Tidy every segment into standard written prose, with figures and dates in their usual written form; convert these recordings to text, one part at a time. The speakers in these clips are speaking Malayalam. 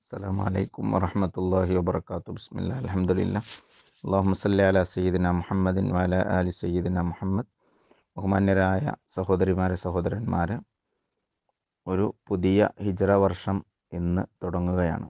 السلام عليكم ورحمة الله وبركاته. بسم الله الحمد لله اللهم صل على سيدنا محمد وعلى آل سيدنا محمد. ബഹുമാന്യരായ സഹോദരിമാരെ സഹോദരന്മാരെ, ഒരു പുതിയ ഹിജ്റ വർഷം ഇന്ന് തുടങ്ങുകയാണ്.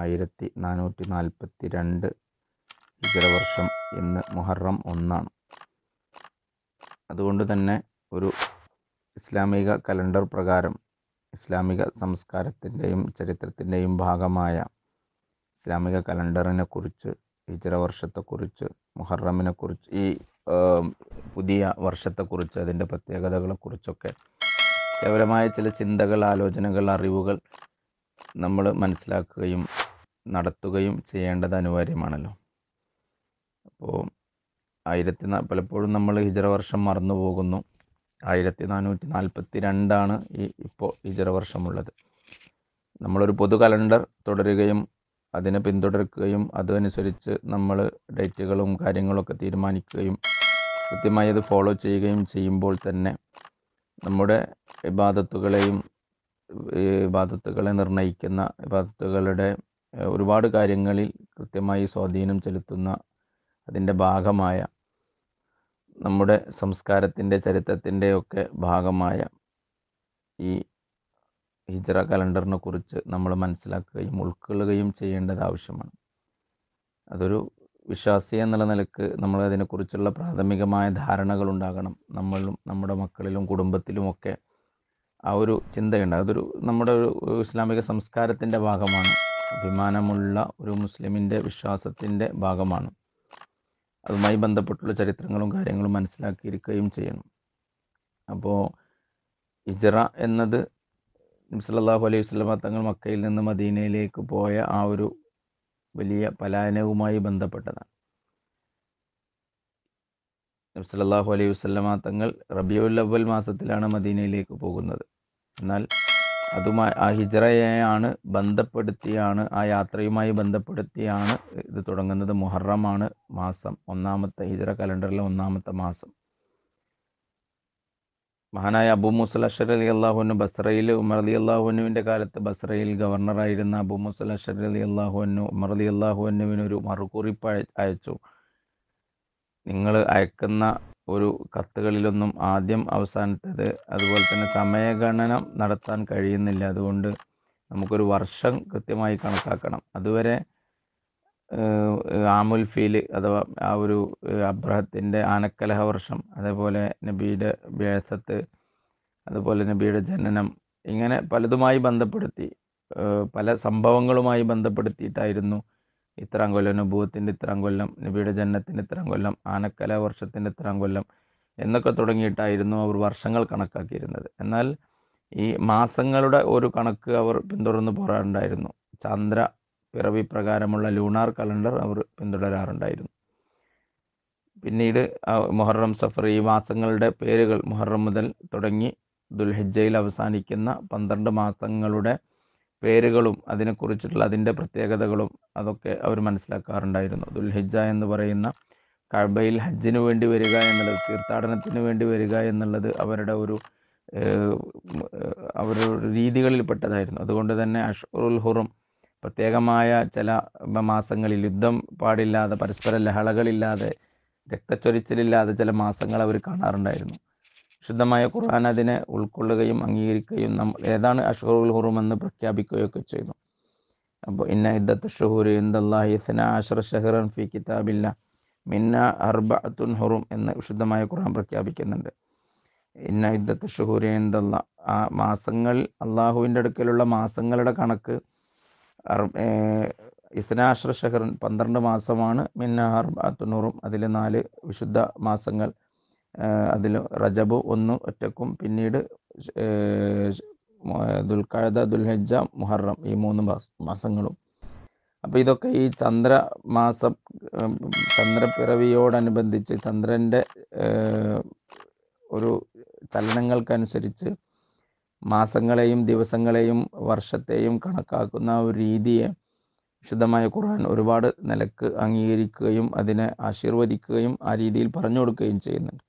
1442 ഹിജ്റ വർഷം ഇന്ന് മുഹറം 1 അതുകൊണ്ട് തന്നെ ഒരു ഇസ്ലാമിക കലണ്ടർ പ്രകാരം ഇസ്ലാമിക സംസ്കാരത്തിൻ്റെയും ചരിത്രത്തിൻ്റെയും ഭാഗമായ ഇസ്ലാമിക കലണ്ടറിനെ കുറിച്ച്, ഹിജ്റ വർഷത്തെക്കുറിച്ച്, മുഹറമിനെക്കുറിച്ച്, ഈ പുതിയ വർഷത്തെക്കുറിച്ച്, അതിൻ്റെ പ്രത്യേകതകളെക്കുറിച്ചൊക്കെ കേവലമായ ചില ചിന്തകൾ, ആലോചനകൾ, അറിവുകൾ നമ്മൾ മനസ്സിലാക്കുകയും നടത്തുകയും ചെയ്യേണ്ടത് അനിവാര്യമാണല്ലോ. അപ്പോൾ പലപ്പോഴും നമ്മൾ ഹിജ്റ വർഷം മറന്നു പോകുന്നു. 1442 ഇപ്പോൾ ഹിജ്റ വർഷമുള്ളത്. നമ്മളൊരു പൊതു കലണ്ടർ തുടരുകയും അതിനെ പിന്തുടരുകയും അതനുസരിച്ച് നമ്മൾ ഡേറ്റുകളും കാര്യങ്ങളൊക്കെ തീരുമാനിക്കുകയും കൃത്യമായി അത് ഫോളോ ചെയ്യുകയും ചെയ്യുമ്പോൾ തന്നെ നമ്മുടെ ഇബാദത്തുകളെ നിർണ്ണയിക്കുന്ന, ഇബാദത്തുകളുടെ ഒരുപാട് കാര്യങ്ങളിൽ കൃത്യമായി സ്വാധീനം ചെലുത്തുന്ന, അതിൻ്റെ ഭാഗമായ, നമ്മുടെ സംസ്കാരത്തിൻ്റെ ചരിത്രത്തിൻ്റെയൊക്കെ ഭാഗമായ ഈ ഹിജ്റ കലണ്ടറിനെ കുറിച്ച് നമ്മൾ മനസ്സിലാക്കുകയും ഉൾക്കൊള്ളുകയും ചെയ്യേണ്ടത് ആവശ്യമാണ്. അതൊരു വിശ്വാസി എന്നുള്ള നിലക്ക് നമ്മൾ അതിനെക്കുറിച്ചുള്ള പ്രാഥമികമായ ധാരണകൾ ഉണ്ടാകണം. നമ്മളും നമ്മുടെ മക്കളിലും കുടുംബത്തിലുമൊക്കെ ആ ഒരു ചിന്തയുണ്ട്. അതൊരു നമ്മുടെ ഒരു ഇസ്ലാമിക സംസ്കാരത്തിൻ്റെ ഭാഗമാണ്. അഭിമാനമുള്ള ഒരു മുസ്ലിമിൻ്റെ വിശ്വാസത്തിൻ്റെ ഭാഗമാണ്. അതുമായി ബന്ധപ്പെട്ടുള്ള ചരിത്രങ്ങളും കാര്യങ്ങളും മനസ്സിലാക്കിയിരിക്കുകയും ചെയ്യണം. അപ്പോൾ ഹിജ്റ എന്നത് നബി സല്ലല്ലാഹു അലൈഹി വസല്ലമ തങ്ങൾ മക്കയിൽ നിന്ന് മദീനയിലേക്ക് പോയ ആ ഒരു വലിയ പലായനവുമായി ബന്ധപ്പെട്ടതാണ്. നബി സല്ലല്ലാഹു അലൈഹി വസല്ലമ തങ്ങൾ റബീഉൽ അവ്വൽ മാസത്തിലാണ് മദീനയിലേക്ക് പോകുന്നത്. എന്നാൽ അതുമായി ആ ഹിജ്റയെയാണ് ബന്ധപ്പെടുത്തിയാണ്, ആ യാത്രയുമായി ബന്ധപ്പെടുത്തിയാണ് ഇത് തുടങ്ങുന്നത്. മുഹറമാണ് മാസം, ഒന്നാമത്തെ ഹിജ്റ കലണ്ടറിലെ ഒന്നാമത്തെ മാസം. മഹാനായ അബൂ മൂസൽ അശ്അരി റളിയല്ലാഹു അൻഹു ബസ്രയിൽ, ഉമർ റളിയല്ലാഹു അൻഹുവിൻ്റെ കാലത്ത് ബസ്രയിൽ ഗവർണറായിരുന്ന അബൂ മൂസൽ അശ്അരി റളിയല്ലാഹു അൻഹു ഉമർ റളിയല്ലാഹു അൻഹുവിന് ഒരു മറുകുറിപ്പ് അയച്ചു. നിങ്ങൾ അയക്കുന്ന ഒരു കത്തുകളിലൊന്നും ആദ്യം അവസാനത്തേത്, അതുപോലെ തന്നെ സമയഗണന നടത്താൻ കഴിയുന്നില്ല. അതുകൊണ്ട് നമുക്കൊരു വർഷം കൃത്യമായി കണക്കാക്കണം. അതുവരെ ആമുൽ ഫീല് അഥവാ ആ ഒരു അബ്രഹത്തിൻ്റെ ആനക്കലഹ വർഷം, അതേപോലെ നബിയുടെ ബിഅ്സത്ത്, അതുപോലെ നബിയുടെ ജനനം, ഇങ്ങനെ പലതുമായി ബന്ധപ്പെടുത്തി, പല സംഭവങ്ങളുമായി ബന്ധപ്പെടുത്തിയിട്ടായിരുന്നു ഇത്രാം കൊല്ലം, നബുവത്തിൻ്റെ ഇത്രാം കൊല്ലം, നബിയുടെ ജനനത്തിൻ്റെ ഇത്രാം കൊല്ലം, ആനക്കല വർഷത്തിൻ്റെ ഇത്രാം കൊല്ലം എന്നൊക്കെ തുടങ്ങിയിട്ടായിരുന്നു അവർ വർഷങ്ങൾ കണക്കാക്കിയിരുന്നത്. എന്നാൽ ഈ മാസങ്ങളുടെ ഒരു കണക്ക് അവർ പിന്തുടർന്ന് പോരാറുണ്ടായിരുന്നു. ചന്ദ്ര പിറവി പ്രകാരമുള്ള ലൂണാർ കലണ്ടർ അവർ പിന്തുടരാറുണ്ടായിരുന്നു. പിന്നീട് മുഹറം, സഫർ, ഈ മാസങ്ങളുടെ പേരുകൾ മുഹറം മുതൽ തുടങ്ങി ദുൽഹിജ്ജയിൽ അവസാനിക്കുന്ന 12 മാസങ്ങളുടെ പേരുകളും അതിനെക്കുറിച്ചിട്ടുള്ള അതിൻ്റെ പ്രത്യേകതകളും അതൊക്കെ അവർ മനസ്സിലാക്കാറുണ്ടായിരുന്നു. ദുൽഹിജ്ജ എന്ന് പറയുന്ന കഅബയിൽ ഹജ്ജിന് വേണ്ടി വരിക എന്നുള്ളത്, തീർത്ഥാടനത്തിന് വേണ്ടി വരിക എന്നുള്ളത് അവരുടെ രീതികളിൽപ്പെട്ടതായിരുന്നു. അതുകൊണ്ട് തന്നെ അഷ്ഹുറുൽ ഹുറും, പ്രത്യേകമായ ചില മാസങ്ങളിൽ യുദ്ധം പാടില്ലാതെ, പരസ്പര ലഹളകളില്ലാതെ, രക്തച്ചൊരിച്ചിലില്ലാതെ ചില മാസങ്ങൾ അവർ കാണാറുണ്ടായിരുന്നു. ശുദ്ധമായ ഖുർആൻ അതിനെ ഉൾക്കൊള്ളുകയും അംഗീകരിക്കുകയും ഏതാണ് അഷ്ഹുറുൽ ഹുറും എന്ന് പ്രഖ്യാപിക്കുകയൊക്കെ ചെയ്തു. അപ്പോൾ ഇന്ന ഇദ്ദത്ത ശുഹൂരി ഇൻദല്ലാഹി 12 ശഹ്റൻ ഫീ കിതാബില്ലാഹ് മിന്ന അർബഅത്തുൻ ഹുറും എന്ന് വിശുദ്ധമായ ഖുർആൻ പ്രഖ്യാപിക്കുന്നുണ്ട്. ഇന്ന ഇദ്ദത്ത ശുഹൂരി ഇൻദല്ലാഹ്, ആ മാസങ്ങൾ, അള്ളാഹുവിൻ്റെ അടുക്കലുള്ള മാസങ്ങളുടെ കണക്ക് 12 ശഹ്റൻ 12 മാസമാണ്. മിന്ന അർബഅത്തുൻ ഹുറും, അതിൽ 4 വിശുദ്ധ മാസങ്ങൾ. അതിൽ റജബ് 1 ഒറ്റക്കും, പിന്നീട് ദുൽഖഅദ, ദുൽഹിജ്ജ, മുഹറം, ഈ 3 മാസങ്ങളും. അപ്പോൾ ഇതൊക്കെ ഈ ചന്ദ്രപ്പിറവിയോടനുബന്ധിച്ച് ചന്ദ്രൻ്റെ ഒരു ചലനങ്ങൾക്കനുസരിച്ച് മാസങ്ങളെയും ദിവസങ്ങളെയും വർഷത്തെയും കണക്കാക്കുന്ന ഒരു രീതിയെ വിശുദ്ധമായ ഖുർആൻ ഒരുപാട് നിലക്ക് അംഗീകരിക്കുകയും അതിനെ ആശീർവദിക്കുകയും ആ രീതിയിൽ പറഞ്ഞു കൊടുക്കുകയും ചെയ്യുന്നുണ്ട്.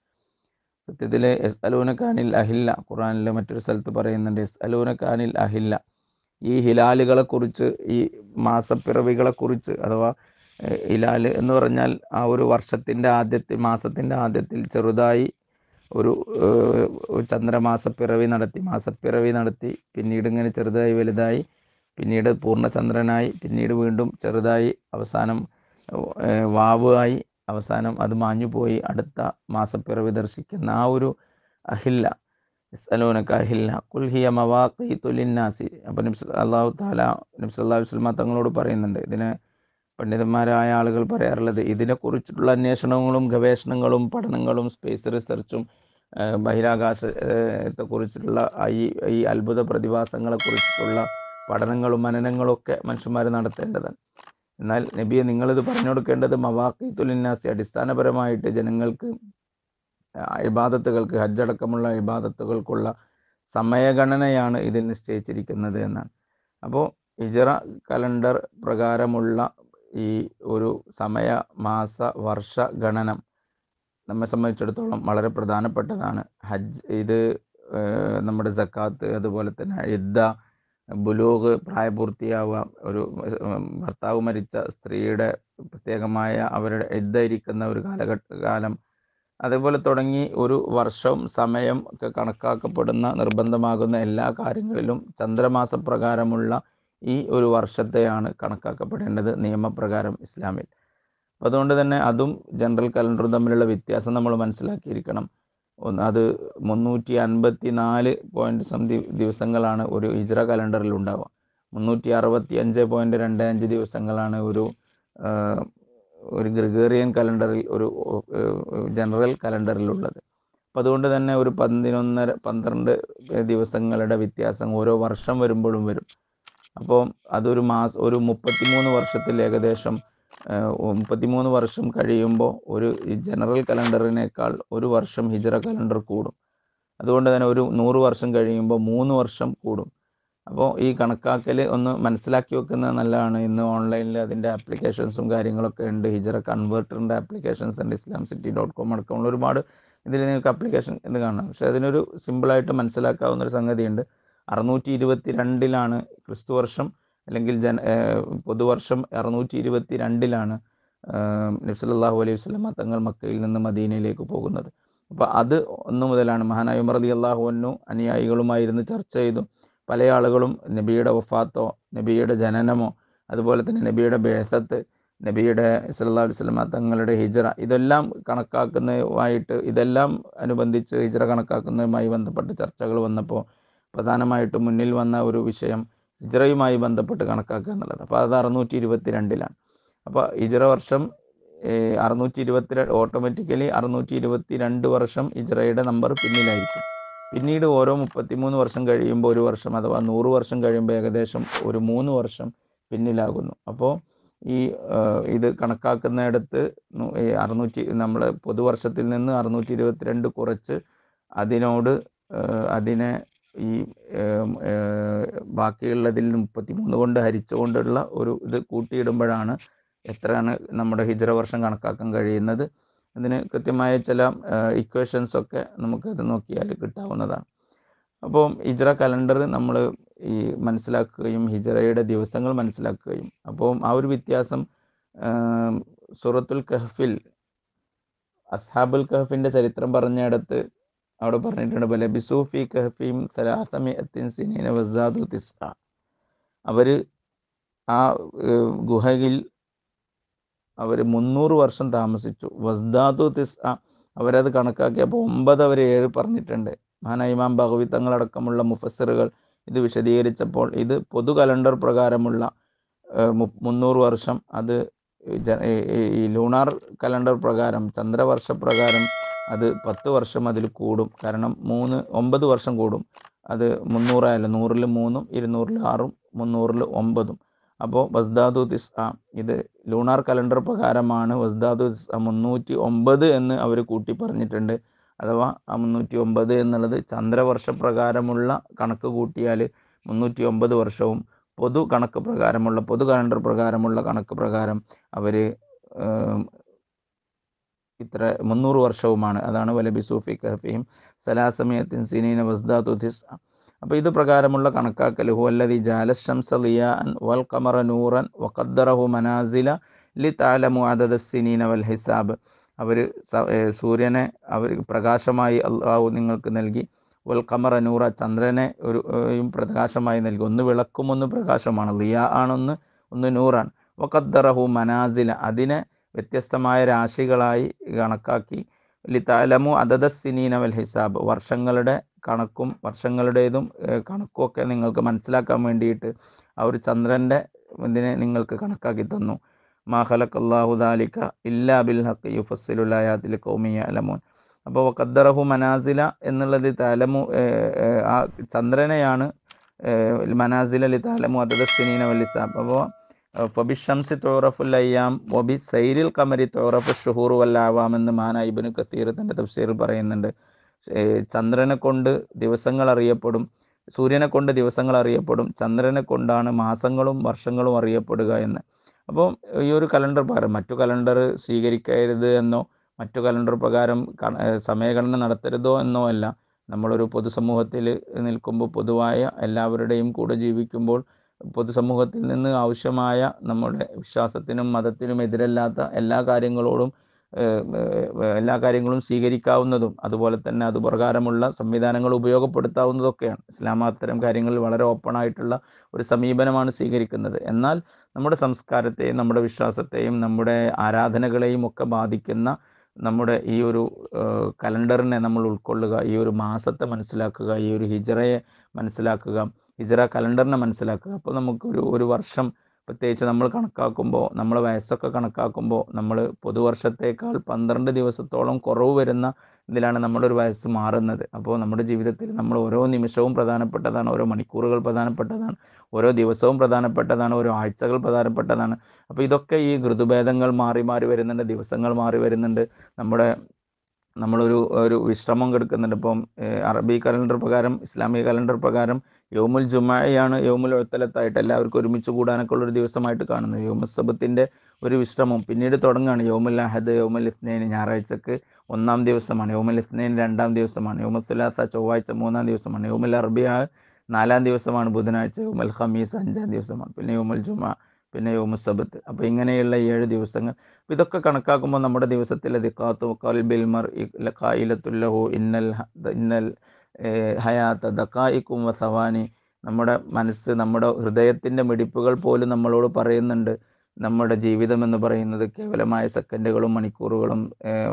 സത്യത്തിൽ യസ്അലൂനക അനിൽ അഹില്ല, ഖുർആനിലെ മറ്റൊരു സ്ഥലത്ത് പറയുന്നുണ്ട് യസ്അലൂനക അനിൽ അഹില്ല, ഈ ഹിലാലുകളെക്കുറിച്ച്, ഈ മാസപ്പിറവികളെക്കുറിച്ച്, അഥവാ ഹിലാല് എന്ന് പറഞ്ഞാൽ ആ ഒരു വർഷത്തിൻ്റെ ആദ്യത്തിൽ, മാസത്തിൻ്റെ ആദ്യത്തിൽ ചെറുതായി ഒരു ചന്ദ്രമാസപ്പിറവി മാസപ്പിറവി നടത്തി പിന്നീട് ഇങ്ങനെ ചെറുതായി വലുതായി പിന്നീട് പൂർണ്ണചന്ദ്രനായി പിന്നീട് വീണ്ടും ചെറുതായി അവസാനം വാവ് ആയി അവസാനം അത് മാഞ്ഞുപോയി അടുത്ത മാസപ്പിറവി ദർശിക്കുന്ന ആ ഒരു അഹില്ല. യസ്അലൂനക അഹില്ല ഖുൽ ഹിയ മവാഖീതു ലിന്നാസി. അപ്പോൾ അല്ലാഹു തആല നബി സല്ലല്ലാഹു അലൈഹി വസല്ലം തങ്ങളോട് പറയുന്നുണ്ട്. ഇതിനെ പണ്ഡിതന്മാരായ ആളുകൾ പറയാറുള്ളത്, ഇതിനെക്കുറിച്ചിട്ടുള്ള അന്വേഷണങ്ങളും ഗവേഷണങ്ങളും പഠനങ്ങളും സ്പേസ് റിസർച്ചും ബഹിരാകാശത്തെക്കുറിച്ചിട്ടുള്ള ഈ അത്ഭുത പ്രതിഭാസങ്ങളെക്കുറിച്ചിട്ടുള്ള പഠനങ്ങളും മനനങ്ങളും ഒക്കെ മനുഷ്യന്മാർ നടത്തേണ്ടതാണ്. എന്നാൽ നബിയെ നിങ്ങളിത് പറഞ്ഞു കൊടുക്കേണ്ടത് മവാഖീതു ലിന്നാസി, അടിസ്ഥാനപരമായിട്ട് ജനങ്ങൾക്ക് ഇബാദത്തുകൾക്ക്, ഹജ്ജടക്കമുള്ള ഇബാദത്തുകൾക്കുള്ള സമയഗണനയാണ് ഇതിൽ നിശ്ചയിച്ചിരിക്കുന്നത് എന്നാണ്. അപ്പോൾ ഹിജറ കലണ്ടർ പ്രകാരമുള്ള ഈ ഒരു സമയ മാസ വർഷ ഗണനം നമ്മെ സംബന്ധിച്ചിടത്തോളം വളരെ പ്രധാനപ്പെട്ടതാണ്. ഇത് നമ്മുടെ സക്കാത്ത്, അതുപോലെ തന്നെ ഇദ്ദ, ബുലൂഗ്, പ്രായപൂർത്തിയാവുക, ഒരു ഭർത്താവ് മരിച്ച സ്ത്രീയുടെ പ്രത്യേകമായ അവരുടെ ഇദ്ദ ഇരിക്കുന്ന ഒരു കാലം, അതേപോലെ തുടങ്ങി ഒരു വർഷവും സമയം ഒക്കെ കണക്കാക്കപ്പെടുന്ന നിർബന്ധമാകുന്ന എല്ലാ കാര്യങ്ങളിലും ചന്ദ്രമാസപ്രകാരമുള്ള ഈ ഒരു വർഷത്തെയാണ് കണക്കാക്കപ്പെടേണ്ടത് നിയമപ്രകാരം ഇസ്ലാമിൽ. അപ്പം അതുകൊണ്ട് തന്നെ അതും ജനറൽ കലണ്ടറും തമ്മിലുള്ള വ്യത്യാസം നമ്മൾ മനസ്സിലാക്കിയിരിക്കണം. അത് 354 ദിവസങ്ങളാണ് ഒരു ഹിജ്റ കലണ്ടറിൽ ഉണ്ടാവുക. 365.25 ദിവസങ്ങളാണ് ഒരു ഗ്രിഗേറിയൻ കലണ്ടറിൽ, ഒരു ജനറൽ കലണ്ടറിലുള്ളത്. അപ്പം അതുകൊണ്ട് തന്നെ ഒരു 12 ദിവസങ്ങളുടെ വ്യത്യാസം ഓരോ വർഷം വരുമ്പോഴും വരും. അപ്പോൾ അതൊരു ഒരു 33 വർഷത്തിൽ ഏകദേശം 33 വർഷം കഴിയുമ്പോൾ ഒരു ജനറൽ കലണ്ടറിനേക്കാൾ ഒരു വർഷം ഹിജ്റ കലണ്ടർ കൂടും. അതുകൊണ്ട് തന്നെ ഒരു 100 വർഷം കഴിയുമ്പോൾ 3 വർഷം കൂടും. അപ്പോൾ ഈ കണക്കാക്കൽ ഒന്ന് മനസ്സിലാക്കി വെക്കുന്നത് നല്ലതാണ്. ഇന്ന് ഓൺലൈനിൽ അതിൻ്റെ ആപ്ലിക്കേഷൻസും കാര്യങ്ങളൊക്കെ ഉണ്ട്. ഹിജ്റ കൺവേർട്ടറിൻ്റെ ആപ്ലിക്കേഷൻസ് ഉണ്ട്. islamcity.com അടക്കമുള്ള ഒരുപാട് ഇതിൽ നിങ്ങൾക്ക് ആപ്ലിക്കേഷൻ എന്ന് കാണാം. പക്ഷേ അതിനൊരു സിമ്പിളായിട്ട് മനസ്സിലാക്കാവുന്നൊരു സംഗതിയുണ്ട്. 622 ക്രിസ്തു വർഷം, അല്ലെങ്കിൽ പൊതുവർഷം 622 നബി സല്ലല്ലാഹു അലൈഹി വസല്ലം തങ്ങൾ മക്കയിൽ നിന്ന് മദീനയിലേക്ക് പോകുന്നത്. അപ്പോൾ അത് 1 മുതലാണ്. മഹാനായ ഉമർ റളിയല്ലാഹു അൻഹു അനുയായികളുമായിരുന്നു ചർച്ച ചെയ്തു. പല ആളുകളും നബിയുടെ വഫാത്തോ, നബിയുടെ ജനനമോ, അതുപോലെ തന്നെ നബിയുടെ ബിഅ്സത്ത്, നബിയുടെ സല്ലല്ലാഹു അലൈഹി വസല്ലം തങ്ങളുടെ ഹിജ്റ, ഇതെല്ലാം കണക്കാക്കുന്നതുമായിട്ട്, ഇതെല്ലാം അനുബന്ധിച്ച് ഹിജ്റ കണക്കാക്കുന്നതുമായി ബന്ധപ്പെട്ട് ചർച്ചകൾ വന്നപ്പോൾ പ്രധാനമായിട്ടും മുന്നിൽ വന്ന ഒരു വിഷയം ഹിജ്റയുമായി ബന്ധപ്പെട്ട് കണക്കാക്കുക എന്നുള്ളത്. അപ്പോൾ അത് 622. അപ്പോൾ ഹിജ്റ വർഷം 622, ഓട്ടോമാറ്റിക്കലി 622 വർഷം ഹിജ്റയുടെ നമ്പർ പിന്നിലായിരിക്കും. പിന്നീട് ഓരോ 33 വർഷം കഴിയുമ്പോൾ ഒരു വർഷം, അഥവാ 100 വർഷം കഴിയുമ്പോൾ ഏകദേശം ഒരു 3 വർഷം പിന്നിലാകുന്നു. അപ്പോൾ ഇത് കണക്കാക്കുന്നിടത്ത് നമ്മൾ പൊതുവർഷത്തിൽ നിന്ന് 622 കുറച്ച് അതിനെ ഈ ബാക്കിയുള്ളതിൽ 33 കൊണ്ട് ഹരിച്ചുകൊണ്ടുള്ള ഒരു ഇത് കൂട്ടിയിടുമ്പോഴാണ് എത്രയാണ് നമ്മുടെ ഹിജ്റ വർഷം കണക്കാക്കാൻ കഴിയുന്നത്. അതിന് കൃത്യമായ ചില ഇക്വേഷൻസൊക്കെ നമുക്കത് നോക്കിയാൽ കിട്ടാവുന്നതാണ്. അപ്പോൾ ഹിജ്റ കലണ്ടർ നമ്മൾ ഈ മനസ്സിലാക്കുകയും ഹിജ്റയുടെ ദിവസങ്ങൾ മനസ്സിലാക്കുകയും, അപ്പോൾ ആ ഒരു വ്യത്യാസം സൂറത്തുൽ കഹ്ഫിൽ അസ്ഹാബുൽ കഹ്ഫിൻ്റെ ചരിത്രം പറഞ്ഞിടത്ത് അവിടെ പറഞ്ഞിട്ടുണ്ട്, ബലബിസൂ ഫീ കഹ്ഫിഹിം 300 സിനീന വസ്സാദു 9. അവർ ആ ഗുഹയിൽ 300 വർഷം താമസിച്ചു. വസ്ദാദു 9, അവരത് കണക്കാക്കിയപ്പോൾ 9 അവർ 7 പറഞ്ഞിട്ടുണ്ട്. മഹാനായ ഇമാം ബഗവി തങ്ങളടക്കമുള്ള മുഫസ്സിറുകൾ ഇത് വിശദീകരിച്ചപ്പോൾ ഇത് പൊതു കലണ്ടർ പ്രകാരമുള്ള 300 വർഷം, അത് ഈ ലൂണാർ കലണ്ടർ പ്രകാരം, ചന്ദ്രവർഷപ്രകാരം അത് 10 വർഷം അതിൽ കൂടും. കാരണം 9 വർഷം കൂടും. അത് 300 ആയാലും 100-ൽ 3-ഉം 200-ൽ 6-ഉം 300-ൽ 9-ഉം. അപ്പോൾ വസ്ദാദു 9, ഇത് ലൂണാർ കലണ്ടർ പ്രകാരമാണ്. വസ്ദാദു 309 എന്ന് അവർ കൂട്ടി പറഞ്ഞിട്ടുണ്ട്. അഥവാ ആ 309 എന്നുള്ളത് ചന്ദ്രവർഷപ്രകാരമുള്ള കണക്ക് കൂട്ടിയാൽ 309 വർഷവും പൊതു കണക്ക് പ്രകാരമുള്ള, പൊതു കലണ്ടർ പ്രകാരമുള്ള കണക്ക് പ്രകാരം അവർ ഇത്ര 300 വർഷവുമാണ്. അതാണ് വലബിസൂ ഫീ കഹ്ഫിഹിം 300 സിനീന വസ്ദാദു 9. അപ്പോൾ ഇത് പ്രകാരമുള്ള കണക്കാക്കൽ ഹുവല്ലദി ജഅല ശംസ ളിയാഅൻ വൽ ഖമറ നൂറൻ വഖദ്ദറഹു മനാസില ലിതഅലമു അദദസ്സിനീന വൽ ഹിസാബ്. അവർ സൂര്യനെ അവർ പ്രകാശമായി അള്ളാഹു നിങ്ങൾക്ക് നൽകി. വൽ ഖമറ നൂറ, ചന്ദ്രനെ ഒരു പ്രകാശമായി നൽകി. ഒന്ന് വിളക്കും ഒന്ന് പ്രകാശമാണ്, ളിയാ ആണൊന്ന്, ഒന്ന് നൂറാണ്. വഖദ്ദറഹു മനാസില, അതിനെ വ്യത്യസ്തമായ രാശികളായി കണക്കാക്കി. ലിതഅലമു അദദസ്സിനീന വൽ ഹിസാബ്, വർഷങ്ങളുടെ കണക്കും വർഷങ്ങളുടേതും കണക്കും ഒക്കെ നിങ്ങൾക്ക് മനസ്സിലാക്കാൻ വേണ്ടിയിട്ട് ആ ഒരു ചന്ദ്രൻ്റെ ഇതിനെ നിങ്ങൾക്ക് കണക്കാക്കി തന്നു. മാ ഖലഖല്ലാഹു ദാലിക ഇല്ലാ ബിൽ ഹഖ് യുഫസ്സിലുൽ ആയാതി ലിഖൗമി യഅലമൂൻ. അപ്പോൾ ഖദ്ദറഹു മനാസില എന്നുള്ളത് തഅലമു, ആ ചന്ദ്രനെയാണ് മനാസില ലിതഅലമു അദദസ്സിനീന വൽ ഹിസാബ്. അപ്പോൾ ഫബിശംസി തുറഫുൽ അയ്യാം വബി സൈരിൽ ഖമരി തുറഫു ഷുഹൂർ വൽ ആവാം എന്ന് മഹാനായ ഇബ്നു കസീർ തൻ്റെ തഫ്സീറിൽ പറയുന്നുണ്ട്. ചന്ദ്രനെ കൊണ്ട് ദിവസങ്ങൾ അറിയപ്പെടും, സൂര്യനെ കൊണ്ട് ദിവസങ്ങൾ അറിയപ്പെടും, ചന്ദ്രനെ കൊണ്ടാണ് മാസങ്ങളും വർഷങ്ങളും അറിയപ്പെടുക എന്ന്. അപ്പോൾ ഈ ഒരു കലണ്ടർ പ്രകാരം മറ്റു കലണ്ടർ സ്വീകരിക്കരുത് എന്നോ മറ്റു കലണ്ടർ പ്രകാരം സമയഗണന നടത്തരുതോ എന്നോ അല്ല. നമ്മളൊരു പൊതുസമൂഹത്തിൽ നിൽക്കുമ്പോൾ പൊതുവായ എല്ലാവരുടെയും കൂടെ ജീവിക്കുമ്പോൾ പൊതുസമൂഹത്തിൽ നിന്ന് ആവശ്യമായ നമ്മുടെ വിശ്വാസത്തിനും മതത്തിനും എതിരല്ലാത്ത എല്ലാ കാര്യങ്ങളും സ്വീകരിക്കാവുന്നതും അതുപോലെ തന്നെ അതുപ്രകാരമുള്ള സംവിധാനങ്ങൾ ഉപയോഗപ്പെടുത്താവുന്നതൊക്കെയാണ്. ഇസ്ലാം അത്തരം കാര്യങ്ങളിൽ വളരെ ഓപ്പണായിട്ടുള്ള ഒരു സമീപനമാണ് സ്വീകരിക്കുന്നത്. എന്നാൽ നമ്മുടെ സംസ്കാരത്തെയും നമ്മുടെ വിശ്വാസത്തെയും നമ്മുടെ ആരാധനകളെയും ഒക്കെ ബാധിക്കുന്ന നമ്മുടെ ഈ ഒരു കലണ്ടറിനെ നമ്മൾ ഉൾക്കൊള്ളുക, ഈ ഒരു മാസത്തെ മനസ്സിലാക്കുക, ഈ ഒരു ഹിജറയെ മനസ്സിലാക്കുക, ഹിജറ കലണ്ടറിനെ മനസ്സിലാക്കുക. അപ്പോൾ ഒരു വർഷം പ്രത്യേകിച്ച് നമ്മൾ കണക്കാക്കുമ്പോൾ, നമ്മളെ വയസ്സൊക്കെ കണക്കാക്കുമ്പോൾ നമ്മൾ പൊതുവർഷത്തേക്കാൾ 12 ദിവസത്തോളം കുറവ് വരുന്ന ഇതിലാണ് നമ്മുടെ ഒരു വയസ്സ് മാറുന്നത്. അപ്പോൾ നമ്മുടെ ജീവിതത്തിൽ നമ്മൾ ഓരോ നിമിഷവും പ്രധാനപ്പെട്ടതാണ്, ഓരോ മണിക്കൂറുകൾ പ്രധാനപ്പെട്ടതാണ്, ഓരോ ദിവസവും പ്രധാനപ്പെട്ടതാണ്, ഓരോ ആഴ്ചകൾ പ്രധാനപ്പെട്ടതാണ്. അപ്പോൾ ഇതൊക്കെ ഈ ഋതുഭേദങ്ങൾ മാറി മാറി വരുന്നുണ്ട്, ദിവസങ്ങൾ മാറി വരുന്നുണ്ട്, നമ്മളൊരു വിശ്രമം കൊടുക്കുന്നുണ്ട്. ഇപ്പം അറബി കലണ്ടർ പ്രകാരം, ഇസ്ലാമിക കലണ്ടർ പ്രകാരം യൗമുൽ ജുമഅയാണ് യൗമുൽ ഉത്തലത്തായിട്ട് എല്ലാവർക്കും ഒരുമിച്ച് കൂടാനൊക്കെ ഉള്ളൊരു ദിവസമായിട്ട് കാണുന്നത്. യൗമുൽ സബത്തിൻ്റെ ഒരു വിശ്രമം പിന്നീട് തുടങ്ങുകയാണ്. യൗമുൽ അഹദ്, യൗമുൽ ഇസ്നൈൻ ഞായറാഴ്ചക്ക് 1-ാം ദിവസമാണ്, യൗമുൽ ഇസ്നൈൻ 2-ാം ദിവസമാണ്, യൗമുൽ സുലാസ ചൊവ്വാഴ്ച 3-ാം ദിവസമാണ്, യൗമുൽ അർബിഅ 4-ാം ദിവസമാണ് ബുധനാഴ്ച, യൗമുൽ ഖമീസ് 5-ാം ദിവസമാണ്, പിന്നെ യൗമുൽ ജുമഅ, പിന്നെ യൗമുൽ സബത്ത്. അപ്പോൾ ഇങ്ങനെയുള്ള 7 ദിവസങ്ങൾ. അപ്പോൾ ഇതൊക്കെ കണക്കാക്കുമ്പോൾ നമ്മുടെ ദിവസത്തിലെ ദിഖാത്തു ഖൽബിൽ മർഇ ഖായിലത്തുൽ ലഹു ഇന്നൽ ഹയാത്ത ദഖായിക്കും വസവാനി, നമ്മുടെ മനസ്സ്, നമ്മുടെ ഹൃദയത്തിൻ്റെ മിടിപ്പുകൾ പോലും നമ്മളോട് പറയുന്നുണ്ട് നമ്മുടെ ജീവിതം എന്ന് പറയുന്നത് കേവലമായ സെക്കൻഡുകളും മണിക്കൂറുകളും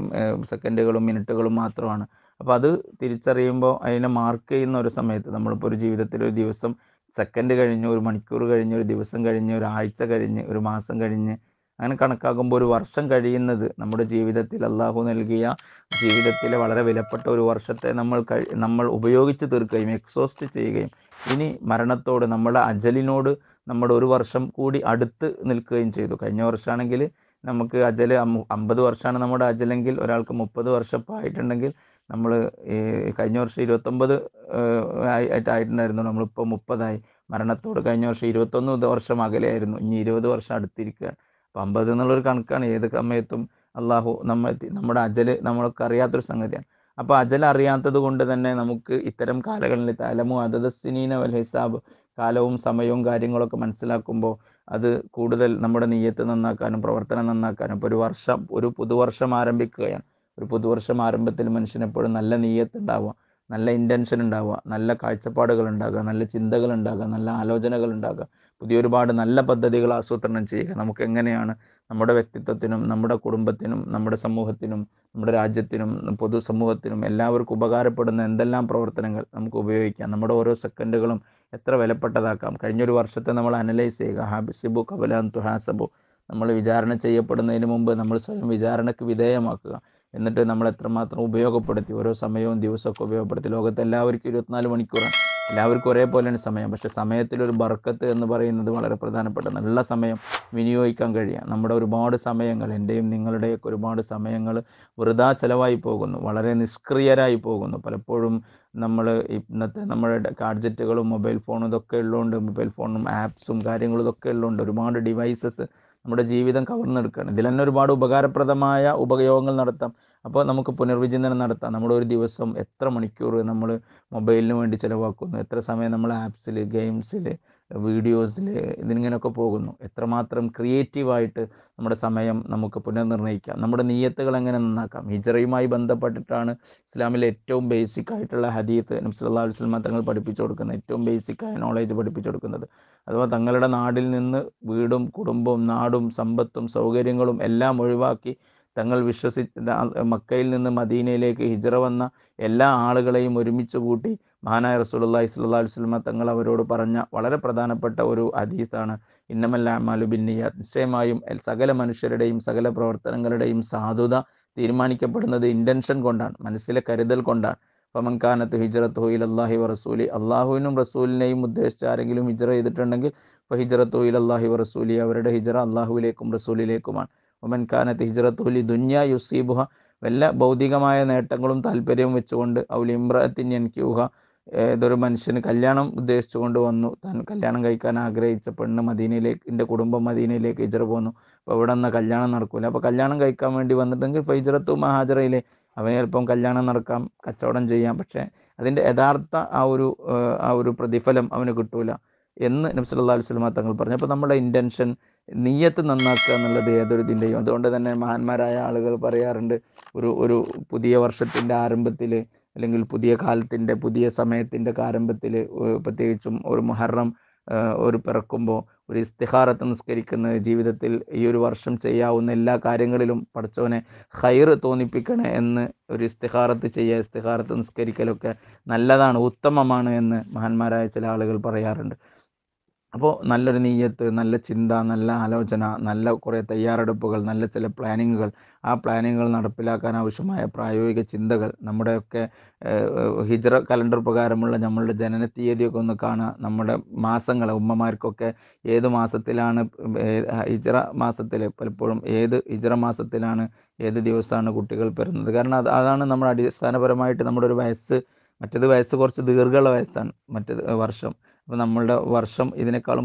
മിനിറ്റുകളും മാത്രമാണ്. അപ്പോൾ അത് തിരിച്ചറിയുമ്പോൾ അതിനെ മാർക്ക് ചെയ്യുന്ന ഒരു സമയത്ത് നമ്മളിപ്പോൾ ഒരു ജീവിതത്തിൽ ഒരു ദിവസം സെക്കൻഡ് കഴിഞ്ഞ്, ഒരു മണിക്കൂർ കഴിഞ്ഞ്, ഒരു ദിവസം കഴിഞ്ഞ്, ഒരാഴ്ച കഴിഞ്ഞ്, ഒരു മാസം കഴിഞ്ഞ്, അങ്ങനെ കണക്കാക്കുമ്പോൾ ഒരു വർഷം കഴിയുന്നത് നമ്മുടെ ജീവിതത്തിൽ അള്ളാഹു നൽകിയ ജീവിതത്തിലെ വളരെ വിലപ്പെട്ട ഒരു വർഷത്തെ നമ്മൾ ഉപയോഗിച്ച് തീർക്കുകയും എക്സോസ്റ്റ് ചെയ്യുകയും ഇനി മരണത്തോട്, നമ്മുടെ അജലിനോട് നമ്മുടെ ഒരു വർഷം കൂടി അടുത്ത് നിൽക്കുകയും ചെയ്തു. കഴിഞ്ഞ വർഷമാണെങ്കിൽ നമുക്ക് അജൽ 50 വർഷമാണ് നമ്മുടെ അജലെങ്കിൽ ഒരാൾക്ക് 30 വർഷം ആയിട്ടുണ്ടെങ്കിൽ നമ്മൾ കഴിഞ്ഞ വർഷം 29 ആയിട്ടുണ്ടായിരുന്നു, നമ്മളിപ്പോൾ 30 മരണത്തോട് കഴിഞ്ഞ വർഷം 21 വർഷം അകലെയായിരുന്നു, ഇനി 20 വർഷം അടുത്തിരിക്കുകയാണ്. അപ്പോൾ 50 എന്നുള്ളൊരു കണക്കാണ്. ഏത് സമയത്തും അള്ളാഹു നമ്മുടെ അജൽ നമ്മൾക്ക് അറിയാത്തൊരു സംഗതിയാണ്. അപ്പോൾ അജൽ അറിയാത്തത് കൊണ്ട് തന്നെ നമുക്ക് ഇത്തരം കാലങ്ങളിൽ തഅലമു അദദസ്സിനീന വൽ ഹിസാബ്, കാലവും സമയവും കാര്യങ്ങളൊക്കെ മനസ്സിലാക്കുമ്പോൾ അത് കൂടുതൽ നമ്മുടെ നിയ്യത്ത് നന്നാക്കാനും പ്രവർത്തനം നന്നാക്കാനും. ഇപ്പോൾ ഒരു പുതുവർഷം ആരംഭിക്കുകയാണ്. ഒരു പുതുവർഷം ആരംഭത്തിൽ മനുഷ്യനെപ്പോഴും നല്ല നിയ്യത്ത് ഉണ്ടാവുക, നല്ല ഇൻറ്റൻഷൻ ഉണ്ടാവുക, നല്ല കാഴ്ചപ്പാടുകൾ ഉണ്ടാകുക, നല്ല ചിന്തകൾ ഉണ്ടാകുക, നല്ല ആലോചനകൾ ഉണ്ടാകുക, ഒരുപാട് നല്ല പദ്ധതികൾ ആസൂത്രണം ചെയ്യുക. നമുക്ക് എങ്ങനെയാണ് നമ്മുടെ വ്യക്തിത്വത്തിനും നമ്മുടെ കുടുംബത്തിനും നമ്മുടെ സമൂഹത്തിനും നമ്മുടെ രാജ്യത്തിനും പൊതുസമൂഹത്തിനും എല്ലാവർക്കും ഉപകാരപ്പെടുന്ന എന്തെല്ലാം പ്രവർത്തനങ്ങൾ നമുക്ക് ഉപയോഗിക്കാം, നമ്മുടെ ഓരോ സെക്കൻഡുകളും എത്ര വിലപ്പെട്ടതാക്കാം. കഴിഞ്ഞൊരു വർഷത്തെ നമ്മൾ അനലൈസ് ചെയ്യുക. ഹാബിസിബു ഖബല അൻ തുഹാസബു, നമ്മൾ വിചാരണ ചെയ്യപ്പെടുന്നതിന് മുമ്പ് നമ്മൾ സ്വയം വിചാരണയ്ക്ക് വിധേയമാക്കുക. എന്നിട്ട് നമ്മൾ എത്രമാത്രം ഉപയോഗപ്പെടുത്തി, ഓരോ സമയവും ദിവസമൊക്കെ ഉപയോഗപ്പെടുത്തി. ലോകത്ത് എല്ലാവർക്കും 24 മണിക്കൂറാണ്, എല്ലാവർക്കും ഒരേപോലെയാണ് സമയം. പക്ഷേ സമയത്തിലൊരു ബർക്കത്ത് എന്ന് പറയുന്നത് വളരെ പ്രധാനപ്പെട്ട നല്ല സമയം വിനിയോഗിക്കാൻ കഴിയുക. നമ്മുടെ ഒരുപാട് സമയങ്ങൾ, എൻ്റെയും നിങ്ങളുടെയൊക്കെ ഒരുപാട് സമയങ്ങൾ വൃഥാ ചിലവായി പോകുന്നു, വളരെ നിഷ്ക്രിയരായി പോകുന്നു. പലപ്പോഴും നമ്മൾ ഇന്നത്തെ നമ്മുടെ ഗാഡ്ജറ്റുകളും മൊബൈൽ ഫോണും ഇതൊക്കെ ഉള്ളതുകൊണ്ട്, മൊബൈൽ ഫോണും ആപ്സും കാര്യങ്ങളും ഇതൊക്കെ ഉള്ളതുകൊണ്ട് ഒരുപാട് ഡിവൈസസ് നമ്മുടെ ജീവിതം കവർന്നെടുക്കുകയാണ്. ഇതിൽ തന്നെ ഒരുപാട് ഉപകാരപ്രദമായ ഉപയോഗങ്ങൾ നടത്താം. അപ്പോൾ നമുക്ക് പുനർവിചിന്തനം നടത്താം. നമ്മുടെ ഒരു ദിവസം എത്ര മണിക്കൂർ നമ്മൾ മൊബൈലിന് വേണ്ടി ചിലവാക്കുന്നു, എത്ര സമയം നമ്മൾ ആപ്സിൽ, ഗെയിംസിൽ, വീഡിയോസിൽ ഇതിങ്ങനെയൊക്കെ പോകുന്നു, എത്രമാത്രം ക്രിയേറ്റീവായിട്ട് നമ്മുടെ സമയം നമുക്ക് പുനർനിർണ്ണയിക്കാം, നമ്മുടെ നിയ്യത്തുകൾ എങ്ങനെ നന്നാക്കാം. ഹിജറയുമായി ബന്ധപ്പെട്ടിട്ടാണ് ഇസ്ലാമിലെ ഏറ്റവും ബേസിക് ആയിട്ടുള്ള ഹദീത്ത് നബി സല്ലല്ലാഹു അലൈഹി വസല്ലം തങ്ങൾ പഠിപ്പിച്ചു കൊടുക്കുന്നത്, ഏറ്റവും ബേസിക്കായ നോളേജ് പഠിപ്പിച്ചു കൊടുക്കുന്നത്. അഥവാ തങ്ങളുടെ നാടിൽ നിന്ന് വീടും കുടുംബവും നാടും സമ്പത്തും സൗകര്യങ്ങളും എല്ലാം ഒഴിവാക്കി തങ്ങൾ മക്കയിൽ നിന്ന് മദീനയിലേക്ക് ഹിജറ വന്ന എല്ലാ ആളുകളെയും ഒരുമിച്ച് കൂട്ടി മഹാനായ റസൂലുള്ളാഹി സ്വല്ലല്ലാഹു അലൈഹി വസല്ലം തങ്ങൾ അവരോട് പറഞ്ഞ വളരെ പ്രധാനപ്പെട്ട ഒരു ഹദീസാണ് ഇന്നമൽ അഅ്മാലു ബിന്നിയ്യാത്ത്. നിശ്ചയമായും സകല മനുഷ്യരുടെയും സകല പ്രവർത്തനങ്ങളുടെയും സാധുത തീരുമാനിക്കപ്പെടുന്നത് ഇൻറ്റൻഷൻ കൊണ്ടാണ്, മനസ്സിലെ കരുതൽ കൊണ്ടാണ്. ഫമൻ കാനത്ത് ഹിജ്റത്തുഹു ഇലല്ലാഹി വറസൂലി, അള്ളാഹുവിനും റസൂലിനെയും ഉദ്ദേശിച്ച് ആരെങ്കിലും ഹിജ്റ ചെയ്തിട്ടുണ്ടെങ്കിൽ ഫഹിജ്റത്തുഹു ഇലല്ലാഹി വറസൂലി, അവരുടെ ഹിജ്റ അള്ളാഹുവിലേക്കും റസൂലിലേക്കുമാണ്. വമൻ കാനത്ത് ഹിജ്റത്തുഹു ലിദുന്യാ യുസീബുഹ, വല്ല ഭൗതികമായ നേട്ടങ്ങളും താല്പര്യവും വെച്ചുകൊണ്ട് ഔ ലിംറഅത്തിൻ യൻകിഹുഹ, ഏതൊരു മനുഷ്യന് കല്യാണം ഉദ്ദേശിച്ചുകൊണ്ട് വന്നു, താൻ കല്യാണം കഴിക്കാൻ ആഗ്രഹിച്ച പെണ്ണ് മദീനയിലേക്ക്, എൻ്റെ കുടുംബം മദീനയിലേക്ക് ഹിജ്റ പോന്നു, അപ്പോൾ ഇവിടെ നിന്ന് കല്യാണം നടക്കില്ല, അപ്പോൾ കല്യാണം കഴിക്കാൻ വേണ്ടി വന്നിട്ടെങ്കിൽ ഫഹിജ്റത്തു മഹാജറയിലെ, അവന് ചിലപ്പം കല്യാണം നടക്കാം, കച്ചവടം ചെയ്യാം, പക്ഷേ അതിൻ്റെ യഥാർത്ഥ ആ ഒരു പ്രതിഫലം അവന് കിട്ടൂല എന്ന് നബി സല്ലല്ലാഹു അലൈഹി വസല്ലം തങ്ങൾ പറഞ്ഞു. അപ്പോൾ നമ്മുടെ ഇൻറ്റൻഷൻ, നിയ്യത്ത് നന്നാക്കുക എന്നുള്ളത് ഏതൊരു ഇതിൻ്റെയും. അതുകൊണ്ട് തന്നെ മഹാന്മാരായ ആളുകൾ പറയാറുണ്ട്, ഒരു പുതിയ വർഷത്തിൻ്റെ ആരംഭത്തിൽ, അല്ലെങ്കിൽ പുതിയ കാലത്തിൻ്റെ പുതിയ സമയത്തിൻ്റെ ആരംഭത്തിൽ, പ്രത്യേകിച്ചും ഒരു മുഹറം ഒരു പിറക്കുമ്പോൾ ഒരു ഇസ്തിഖാറത്ത് നിസ്കരിക്കുന്നത്, ജീവിതത്തിൽ ഈ ഒരു വർഷം ചെയ്യാവുന്ന എല്ലാ കാര്യങ്ങളിലും പടച്ചവനെ ഖൈർ തോന്നിപ്പിക്കണേ എന്ന് ഒരു ഇസ്തിഖാറത്ത് ചെയ്യുക, ഇസ്തിഖാറത്ത് നിസ്കരിക്കലൊക്കെ നല്ലതാണ്, ഉത്തമമാണ് എന്ന് മഹാന്മാരായ ചില ആളുകൾ പറയാറുണ്ട്. അപ്പോൾ നല്ലൊരു നീയത്ത്, നല്ല ചിന്ത, നല്ല ആലോചന, നല്ല കുറേ തയ്യാറെടുപ്പുകൾ, നല്ല ചില പ്ലാനിങ്ങുകൾ, ആ പ്ലാനിങ്ങുകൾ നടപ്പിലാക്കാൻ ആവശ്യമായ പ്രായോഗിക ചിന്തകൾ, നമ്മുടെയൊക്കെ ഹിജ്റ കലണ്ടർ പ്രകാരമുള്ള നമ്മളുടെ ജനന തീയതിയൊക്കെ ഒന്ന് കാണുക, നമ്മുടെ മാസങ്ങൾ, ഉമ്മമാർക്കൊക്കെ ഏത് മാസത്തിലാണ്, ഹിജ്റ മാസത്തിൽ പലപ്പോഴും ഏത് ഹിജ്റ മാസത്തിലാണ് ഏത് ദിവസമാണ് കുട്ടികൾ പിറന്നത്. കാരണം അതാണ് നമ്മുടെ അടിസ്ഥാനപരമായിട്ട് നമ്മുടെ ഒരു വയസ്സ്. മറ്റേത് വയസ്സ് കുറച്ച് ദീർഘമുള്ള വയസ്സാണ്, മറ്റേത് വർഷം. അപ്പോൾ നമ്മളുടെ വർഷം ഇതിനേക്കാളും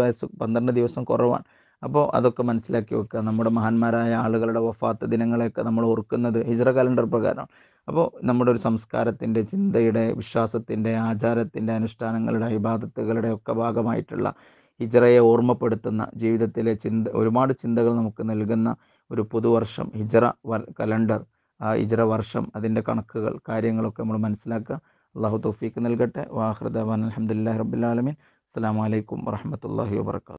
12 ദിവസം കുറവാണ്. അപ്പോൾ അതൊക്കെ മനസ്സിലാക്കി വെക്കുക. നമ്മുടെ മഹാന്മാരായ ആളുകളുടെ വഫാത്ത് ദിനങ്ങളെയൊക്കെ നമ്മൾ ഓർക്കുന്നത് ഹിജ്റ കലണ്ടർ പ്രകാരമാണ്. അപ്പോൾ നമ്മുടെ ഒരു സംസ്കാരത്തിൻ്റെ, ചിന്തയുടെ, വിശ്വാസത്തിൻ്റെ, ആചാരത്തിൻ്റെ, അനുഷ്ഠാനങ്ങളുടെ, ഇബാദത്തുകളുടെ ഒക്കെ ഭാഗമായിട്ടുള്ള ഹിജ്റയെ ഓർമ്മപ്പെടുത്തുന്ന, ജീവിതത്തിലെ ഒരുപാട് ചിന്തകൾ നമുക്ക് നൽകുന്ന ഒരു പുതുവർഷം, ഹിജ്റ കലണ്ടർ, ആ ഹിജ്റ വർഷം, അതിൻ്റെ കണക്കുകൾ, കാര്യങ്ങളൊക്കെ നമ്മൾ മനസ്സിലാക്കുക. അള്ളാഹു തൗഫീഖ് നൽകട്ടെ. വാഖിറു ദഅ്വാനാ അൽഹംദുലില്ലാഹി റബ്ബിൽ ആലമീൻ. അസ്സലാമു അലൈക്കും വറഹ്മത്തുള്ളാഹി വബറകാതുഹു.